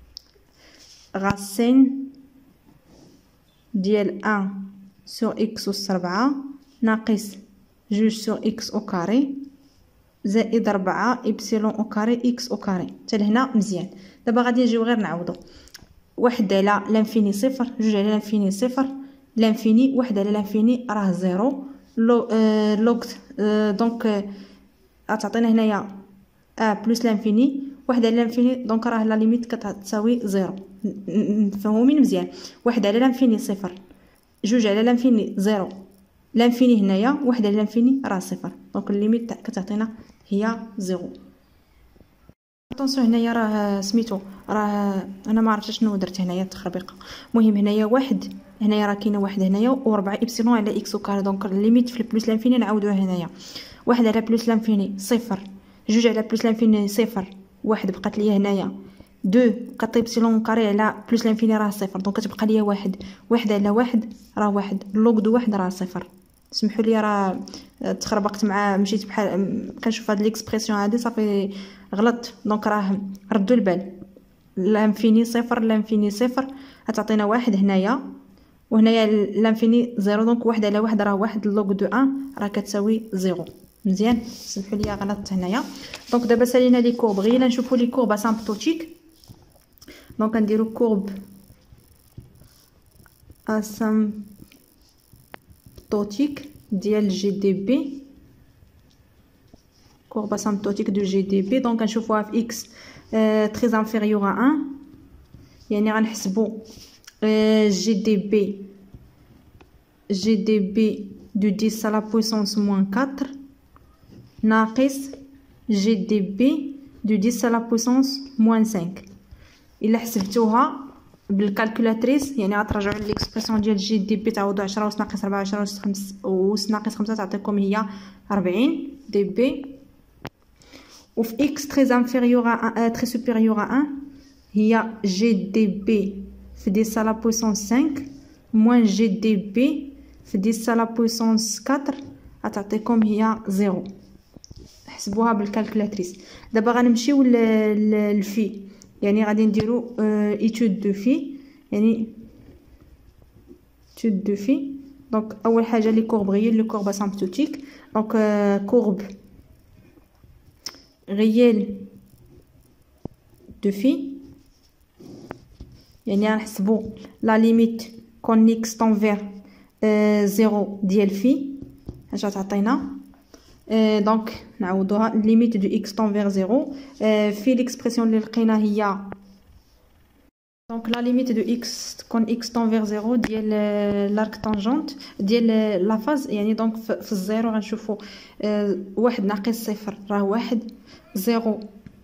غاسين ديال واحد سور إكس أس ربعة ناقص جوج سور إكس أو كاري زائد ربعة إبسيلون أو كاري إكس أو كاري. حتى لهنا مزيان. دابا غادي نجيو غير نعوضو. واحد على لانفيني صفر، جوج على لانفيني صفر، لانفيني واحد على لانفيني راه زيرو. لو آه لوغ آه دونك غتعطينا هنايا ا بلس لانفيني واحد على لانفيني، دونك راه لا ليميت كتساوي زيرو. مفهومين مزيان؟ واحد على لانفيني صفر، جوج على لانفيني زيرو، لانفيني هنايا واحد على لانفيني راه صفر، دونك الليميت كتعطينا هي زيرو. اتونسيون هنايا راه سميتو راه انا ما عرفتش شنو درت هنايا التخربيقه. المهم هنايا واحد، هنايا راه كاينه واحد هنايا وربعة إبسيلون على إكس وكاري، دونك الليميت في البلوس لانفيني نعاودوها هنايا. واحد على بلوس لانفيني صفر، جوج على بلوس لانفيني صفر، واحد بقات ليا هنايا دو كطي إبسيلون كاري على بلوس لانفيني راه صفر، دونك كتبقى ليا واحد. واحد على واحد راه واحد، لوغ دو واحد راه صفر. سمحوا لي راه تخربقت مع مشيت بحال كنشوف هاد ليكسبرسيون هادي صافي غلط، دونك راه ردوا البال. لانفيني صفر لانفيني صفر غتعطينا واحد هنايا، وهنايا لانفيني زيرو، دونك واحد على واحد راه واحد، لوغ دو ان راه كتساوي زيرو. مزيان. سمحوا لي غلطت هنايا. دونك دابا سالينا لي كورب، غير نشوفوا لي كورب اسامبتوتيك. دونك نديرو كورب اسامبتوتيك ديال جي دي بي، كورب اسامبتوتيك دو جي دي بي. دونك نشوفوها في اكس تري انفيريور ا واحد، يعني غنحسبو جي دي بي جي دي بي دو دix à la puissance moins quatre ناقص جي دي بي دو dix à la puissance moins cinq. الا حسبتوها بالكالكولاتريس يعني غترجعوا ليكسبرسيون ديال جي دي بي تعوضوا عشرة أس ناقص ربعة، عشرة أس خمسة أس ناقص خمسة تعطيكم هي أربعين دي بي. وفي اكس تري انفيريور ا تري سوبيريور ا واحد هي جي دي بي في dix à la puissance cinq moins جي دي بي في dix à la puissance quatre غتعطيكم هي زيرو. حسبوها بالكالكولاتريس. دابا غنمشيو للفي، يعني غادي نديرو ايتود دو في، يعني ايتود دو في. دونك اول حاجه لي كورب غيال لي كورب اسامبتوتيك. دونك كورب غيال دو في، يعني غنحسبو لا ليميت كون اكس طونفير زيرو ديال في اش غتعطينا. دونك نعوضوها ليميت دو اكس طونفير زيرو في ليكسبرسيون اللي لقينا هي دونك لا ليميت دو اكس كون اكس طونفير زيرو ديال لارك طونجونت ديال لا فاز، يعني دونك في الزيرو غنشوفو واحد ناقص صفر راه واحد، زيرو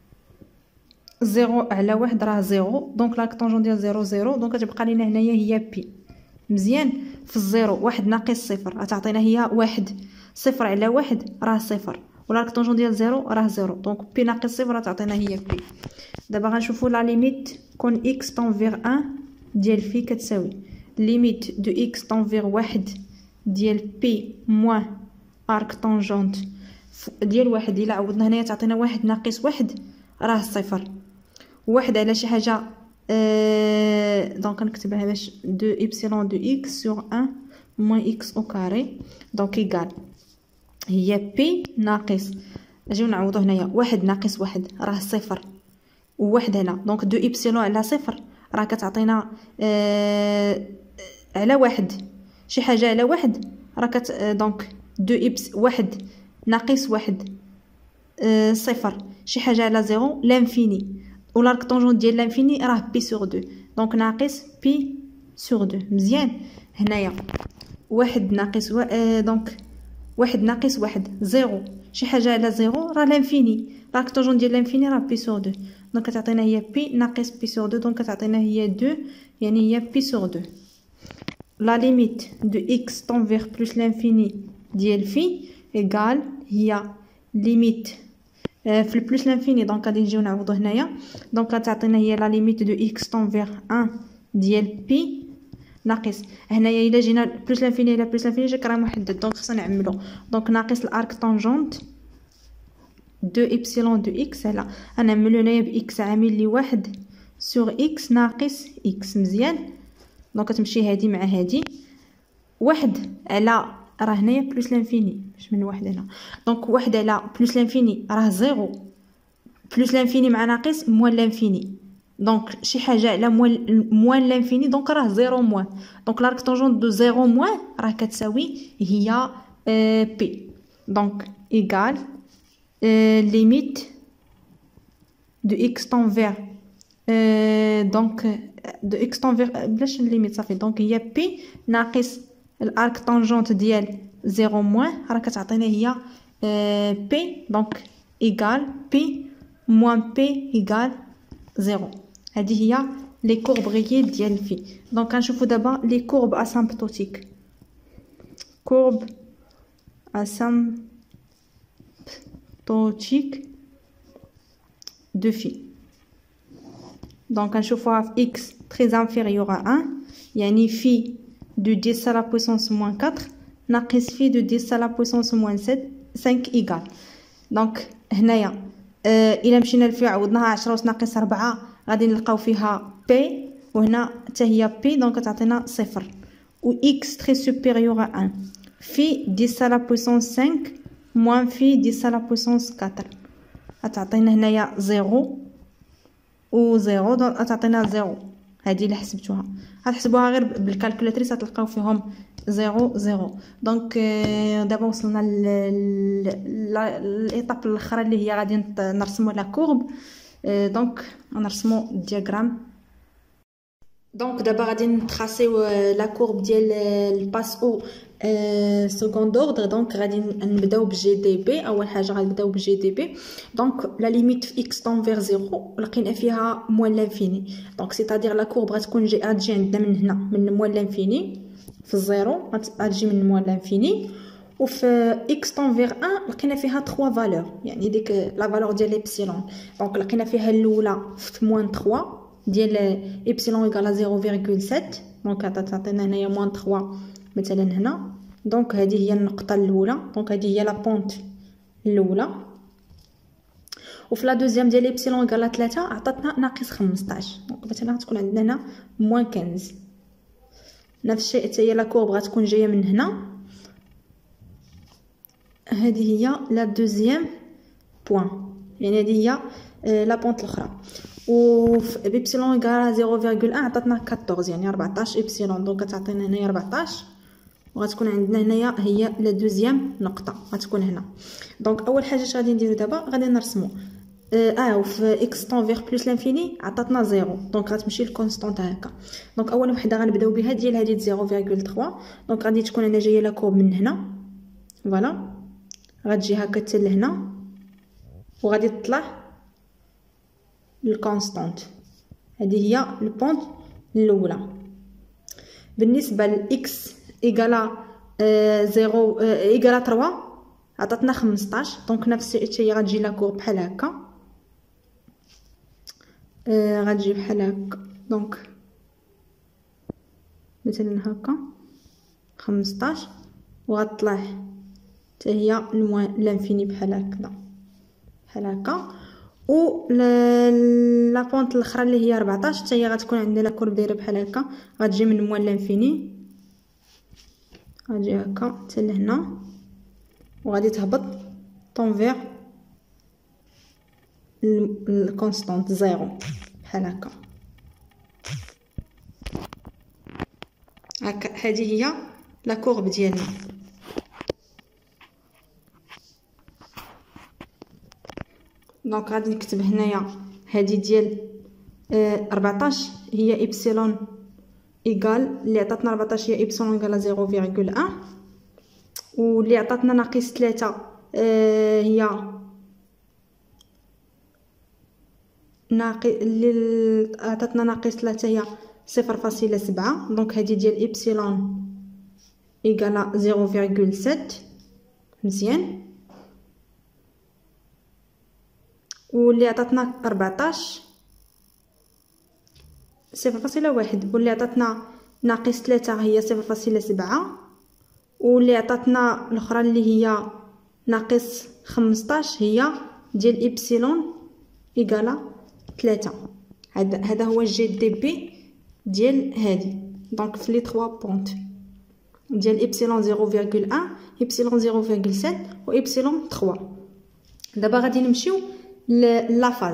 زيرو على واحد راه زيرو، دونك لارك طونجون ديال زيرو زيرو، دونك كتبقى لينا هنايا هي بي. مزيان. في الزيرو واحد ناقص صفر غتعطينا هي واحد، صفر على واحد راه صفر، ولارك طونجون ديال زيرو راه زيرو، دونك بي ناقص صفر غتعطينا هي بي. دابا غنشوفو لا ليميت كون اكس طونفير واحد ديال في كتساوي ليميت دو اكس طونفير واحد ديال بي موان ارك طونجونت ديال واحد. الا عوضنا هنايا تعطينا واحد ناقص واحد راه صفر، واحد على شي حاجه أه دونك نكتبها باش دو إبسيلون دو اكس سور واحد موان اكس او كاري، دونك ايكال هي بي ناقص، نجيو نعوضو هنايا واحد ناقص واحد راه صفر، وواحد هنا دونك دو إبسيلون على صفر راه كتعطينا أه على واحد، شي حاجه على واحد راه كت دونك دو إبس واحد ناقص واحد أه صفر، شي حاجه على زيرو لانفيني، ولارك طونجون ديال لانفيني راه بي سور دو، دونك ناقص بي سور دو. مزيان. هنايا واحد ناقص و... آه دونك واحد ناقص واحد زيرو، شي حاجه على زيرو راه لانفيني، لارك طونجون ديال لانفيني راه بي سور دو، دونك كتعطينا هي بي ناقص بي سور دو، دونك كتعطينا هي دو، يعني هي بي سور دو. لا ليميت دو اكس طونفير بلس لانفيني ديال في ايكال هي ليميت في البلس لانفيني، دونك غادي نجيو نعوضو هنايا، دونك غتعطينا هي لا ليميت دو اكس طونفير واحد ديال بي ناقص هنايا الا جينا بلس لانفيني الى بلس لانفيني جاك راه محدد، دونك خصنا نعملو، دونك ناقص الارك طونجونت دو إبسيلون دو إكس على غنعملو هنايا بإكس عامل لي واحد سوغ إكس ناقص إكس. مزيان. دونك كتمشي هادي مع هادي، واحد على راه هنايا بلوس لانفيني، باش من واحد هنا. دونك واحد على بلوس لانفيني راه زيرو، بلوس لانفيني مع ناقص موان لانفيني. دونك شي حاجه على موان موان لانفيني دونك راه زيرو موان. دونك لارك طونجون دو زيرو موان راه كتساوي هي أه بي. دونك ايغال أه ليميت دو اكس طونفير أه دونك دو اكس طونفير بلاش ليميت صافي. دونك هي بي ناقص الارك طونجونت ديال زيرو موان راه كتعطينا هي أه بي. دونك ايغال بي موان بي ايغال زيرو. هذه هي لي كورب غيي ديال في. دونك غنشوفوا دابا لي كورب اسامبتوتيك. كورب اسامبتوتيك دو في. دونك غنشوفوها في x très inférieur à واحد، يعني في دو dix à la puissance moins quatre ناقص في دو dix à la puissance moins sept cinq إيغال. دونك هنايا آه الا مشينا لفي عوضناها عشرة أس ناقص أربعة غادي نلقاو فيها بي، وهنا حتى هي بي. دونك تعطينا صفر. و x très supérieur à واحد في dix à la puissance cinq moins في dix à la puissance quatre غتعطينا هنايا زيرو و زيرو. دونك غتعطينا زيرو. هادي اللي حسبتوها غتحسبوها غير بالكالكولاتريس غتلقاو فيهم زيرو زيرو. دونك دابا وصلنا للايطاب الاخرى اللي هي غادي نرسمو لا كورب. دونك غنرسمو الدياغرام. دونك دابا غادي نتراسيو لا كورب ديال الباس او سكوند اوردر. دونك غادي نبداو بجي دي بي. اول حاجه غنبداو بجي دي بي. دونك لا ليميت في اكس طونفير زيرو لقينا فيها موان لانفيني. دونك سيتادير لا كورب غتكون جي غتجي عندنا من هنا من موان لانفيني في الزيرو غتجي من موان لانفيني. وفي اكس طونفير واحد لقينا فيها ثلاثة فالور، يعني ديك لا فالور ديال ايبسيلون. دونك لقينا فيها الاولى في موان ثلاثة ديال ايبسيلون ايكال زيرو فاصلة سبعة. دونك غتعطينا هنايا موان ثلاثة مثلا هنا. دونك هذه هي النقطه الاولى. دونك هذه هي لا بونت الاولى. وفي لا دوزيام ديال ايبسيلون ايكال ثلاثة عطاتنا ناقص خمسطاش. دونك مثلا غتكون عندنا هنا موان خمسطاش. نفس الشيء حتى هي لا كورب غتكون جايه من هنا. هذه هي لا دوزيام بوين، يعني هذه هي لا بونت الاخرى. و في ايبسيلون ايكال زيرو فاصلة واحد عطاتنا أربعطاش، يعني أربعطاش ايبسيلون. دونك غتعطينا هنايا أربعطاش وغتكون عندنا هنايا هي لا دوزيام نقطه غتكون هنا. دونك اول حاجه اش غادي نديرو دابا غادي نرسمو اه وفي اكس طونفير بلس لانفيني عطاتنا زيرو. دونك غتمشي للكونستانت هكا. دونك اول وحده غنبداو بها ديال هذه زيرو فاصلة ثلاثة. دونك غادي تكون انا جايه لا كورب من هنا فوالا غتجي هكا حتى لهنا وغادي تطلع للكونستانت. هذه هي البونت الاولى. بالنسبه لاكس ايكالا زيرو ايكالا ثلاثة عطاتنا خمسطاش. دونك نفس الشيء هي غتجي لا كورب بحال هكا. آه غتجي بحال هكا. دونك مثلا هكا خمسطاش وغتطلع حتى هي لانفيني بحال هكذا بحال هكا. و لا بونت الاخرى اللي هي أربعطاش حتى هي غتكون عندنا لا كورب دايره بحال هكا. غتجي من موان لانفيني غتجي هكا حتى لهنا وغادي تهبط طونفير الكونستانت زيرو بحال هكا. هكا هذه هي لا كورب ديالنا. دونك غادي نكتب هنايا هذه ديال أربعطاش هي ايبسيلون ايكال اللي عطاتنا أربعطاش هي ايبسيلون ايكال زيرو فاصلة واحد. واللي عطاتنا ناقص ثلاثة آه هي ناقص اللي عطاتنا ناقص ثلاثة هي صفر فاصلة سبعة. دونك هذه ديال ايبسيلون ايكال زيرو فاصلة سبعة. مزيان. واللي عطاتنا أربعطاش صفر فاصلة واحد. واللي عطاتنا ناقص ثلاثة هي صفر فاصلة سبعة. واللي عطاتنا الاخرى اللي هي ناقص خمسطاش هي ديال إبسيلون إيكالا ثلاثة. هذا هذا هو الجي دي بي ديال هادي. دونك في لي ثلاثة بونت ديال إبسيلون زيرو فيرغول واحد، إبسيلون زيرو فيرغول سبعة و إبسيلون ثلاثة. دابا غادي نمشيو لا فاز.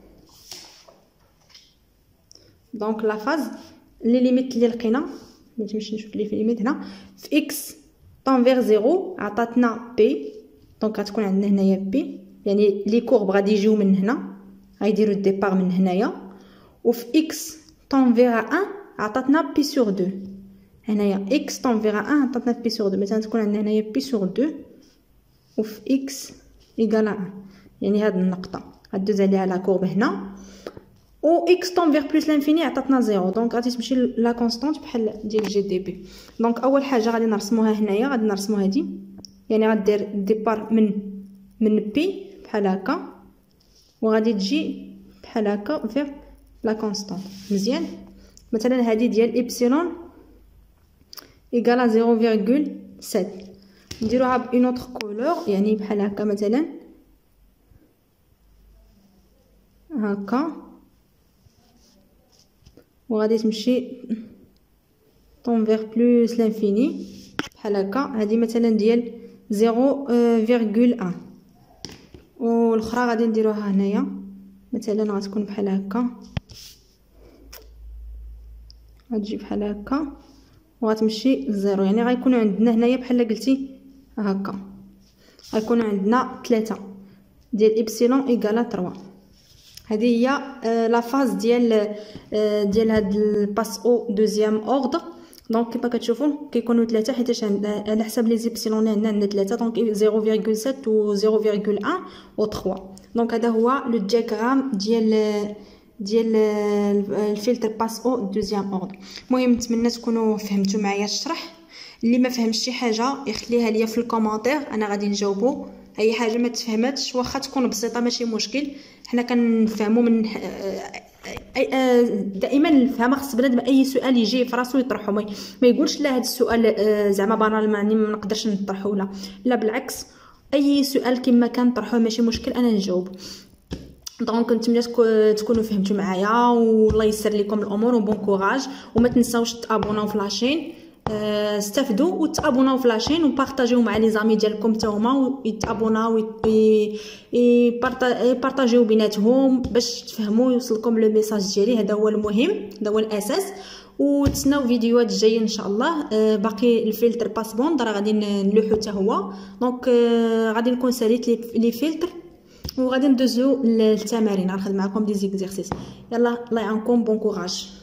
دونك لا فاز لي ليميت اللي لقينا، باش نمشي نشوف لي في ليميت هنا في اكس طونفيغ زيرو عطاتنا بي. دونك غتكون عندنا هنايا بي، يعني لي كورب غادي يجيو من هنا، غيديروا الديبار من هنايا. وفي اكس طونفيغ واحد عطاتنا بي سور دو. هنايا اكس طونفيغ واحد عطاتنا بي سور دو، مثلا تكون عندنا هنايا بي سور دو وفي اكس ايكال واحد، يعني هاد النقطه غدوز عليها لا كورب هنا. و اكس طونفيغ بلس لانفيني عطاتنا زيرو. دونك غادي تمشي لا كونستانت بحال ديال جي دي بي. دونك اول حاجه غادي نرسموها هنايا، غادي نرسمو هادي، يعني غدير ديبار من من بي بحال هكا، وغادي تجي بحال هكا فيغ لا كونستانت. مزيان. مثلا هادي ديال إبسيلون إيكالا زيرو فيرغول سبعة، نديروها بأون اوتر كولور، يعني بحال هكا مثلا هكا، وغادي تمشي طونفيغ بلوس لانفيني بحال هكا. هادي مثلا ديال زيرو فيرغول واحد، والاخرى غادي نديروها هنايا مثلا غتكون بحال هكا، غتجي بحال هكا وغتمشي لزيرو. يعني غيكونوا عندنا هنايا بحال قلتي هكا، غيكونوا عندنا ثلاثة ديال إبسيلون إيكالا ثلاثة. هذه هي لا فاز ديال ديال هاد الباس او دوزيام اوردر. دونك كيما كتشوفوا كيكونوا ثلاثه، حيتاش على حساب لي زيبسيلون عندنا عندنا ثلاثه. دونك زيرو فيرغول سبعة و زيرو فيرغول واحد و ثلاثة. دونك هذا هو لو دياغرام ديال ديال الفلتر باس او دوزيام اوردر. المهم نتمنى تكونوا فهمتوا معايا الشرح. اللي ما فهمش شي حاجه يخليها ليا في الكومونتير، انا غادي نجاوبو. اي حاجه ما تفهماتش واخا تكون بسيطه ماشي مشكل، حنا كنفهموا من دائما الفهم. خص بنادم اي سؤال يجي في راسو يطرحه، ما يقولش لا هذا السؤال زعما بانال ما نقدرش نطرحه، لا لا بالعكس، اي سؤال كما كان طرحوه ماشي مشكل انا نجاوب. دونك نتمنى تكونوا فهمتوا معايا، والله يسر لكم الامور وبون كوراج. وما تنساوش تابوناو في لاشين، استفدوا وتابوناو في لاشين وبارطاجيو مع لي زامي ديالكم حتى هما ويتابوناو ويبارطاجيو بيناتهم باش تفهموا يوصلكم لو ميساج ديالي. هذا هو المهم، هذا هو الاساس. وتسناو فيديوهات جايه ان شاء الله. باقي الفلتر باس بوند راه غادي نلوحو حتى هو. دونك غادي نكون ساليت لي فلتر وغادي ندوزو للتمارين، غنخدم معكم دي زيكزيرسيس. يلا الله يعاونكم، بون كوراج.